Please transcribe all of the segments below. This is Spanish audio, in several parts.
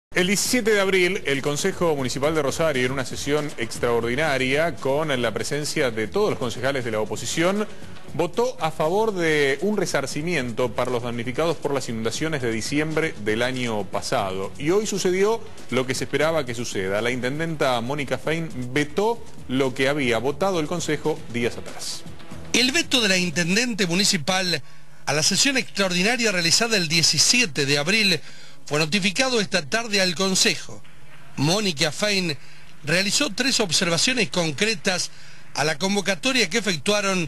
El 17 de abril, el Consejo Municipal de Rosario, en una sesión extraordinaria con la presencia de todos los concejales de la oposición, votó a favor de un resarcimiento para los damnificados por las inundaciones de diciembre del año pasado. Y hoy sucedió lo que se esperaba que suceda. La intendenta Mónica Fein vetó lo que había votado el Consejo días atrás. El veto de la intendente municipal a la sesión extraordinaria realizada el 17 de abril fue notificado esta tarde al Consejo. Mónica Fein realizó 3 observaciones concretas a la convocatoria que efectuaron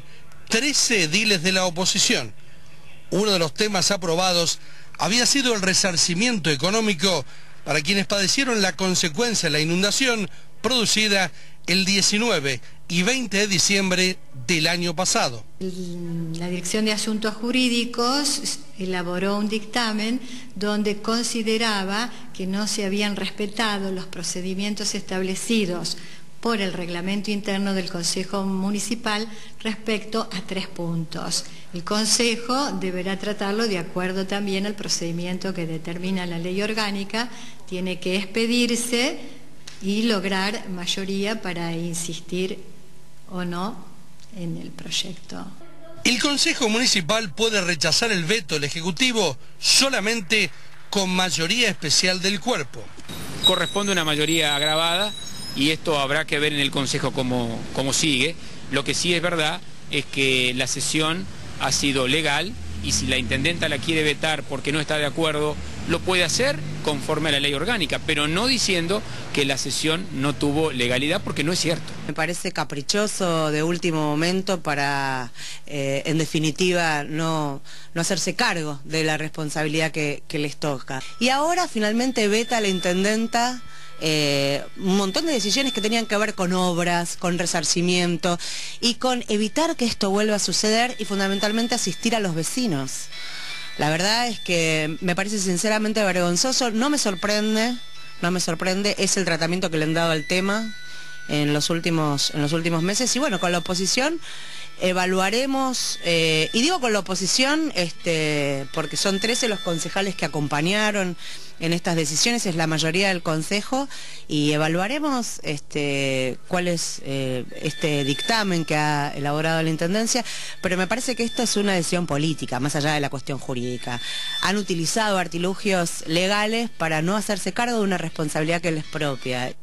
13 ediles de la oposición. Uno de los temas aprobados había sido el resarcimiento económico para quienes padecieron la consecuencia de la inundación producida el 19 y 20 de diciembre del año pasado. La Dirección de Asuntos Jurídicos elaboró un dictamen donde consideraba que no se habían respetado los procedimientos establecidos por el reglamento interno del Consejo Municipal respecto a 3 puntos. El Consejo deberá tratarlo de acuerdo también al procedimiento que determina la ley orgánica, tiene que expedirse y lograr mayoría para insistir o no en el proyecto. El Consejo Municipal puede rechazar el veto del Ejecutivo solamente con mayoría especial del cuerpo. Corresponde una mayoría agravada y esto habrá que ver en el Consejo cómo sigue. Lo que sí es verdad es que la sesión ha sido legal y si la intendenta la quiere vetar porque no está de acuerdo, lo puede hacer conforme a la ley orgánica, pero no diciendo que la sesión no tuvo legalidad, porque no es cierto. Me parece caprichoso de último momento para, en definitiva, no hacerse cargo de la responsabilidad que les toca. Y ahora finalmente veta a la intendenta un montón de decisiones que tenían que ver con obras, con resarcimiento y con evitar que esto vuelva a suceder y fundamentalmente asistir a los vecinos. La verdad es que me parece sinceramente vergonzoso, no me sorprende, es el tratamiento que le han dado al tema en los últimos meses y bueno, con la oposición evaluaremos, y digo con la oposición porque son 13 los concejales que acompañaron en estas decisiones, es la mayoría del Consejo, y evaluaremos cuál es este dictamen que ha elaborado la Intendencia, pero me parece que esto es una decisión política, más allá de la cuestión jurídica. Han utilizado artilugios legales para no hacerse cargo de una responsabilidad que les propia.